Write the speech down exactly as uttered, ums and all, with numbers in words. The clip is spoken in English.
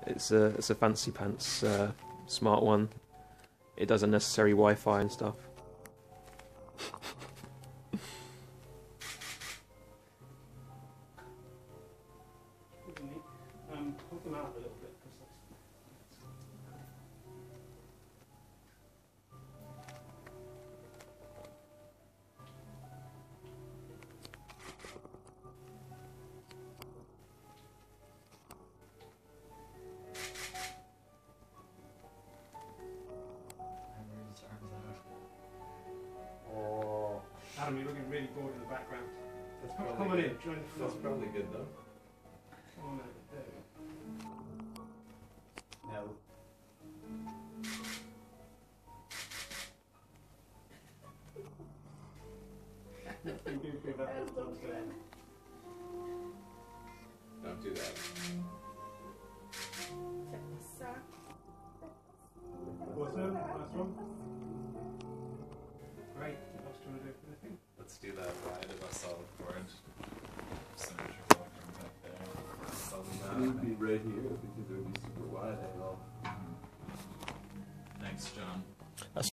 It's a it's a fancy pants uh, smart one. It does unnecessary Wi-Fi and stuff. Um, hold them out a little bit. Oh, Adam, you're looking really bored in the background. that's Come probably on good. in, join the That's film. probably good though. Come on over, there we go. Now, You do feel that little thumbs down. don't do that. Awesome, nice one. Great, what else do you want to do for the thing? Let's do that ride of us all record. Symmetrical from back there. Solve It would that. be right here because it would be super wide angle. Thanks, John.